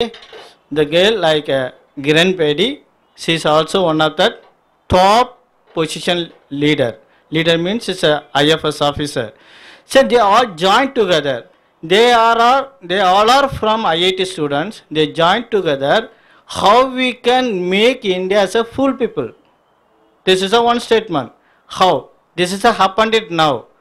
The girl like Kiran Bedi, she is also one of the top position leader. Leader means it's a IFS officer. So they all joined together. They all are from IIT students. They joined together. How we can make India as a full people? This is a one statement. How? This is a happened it now.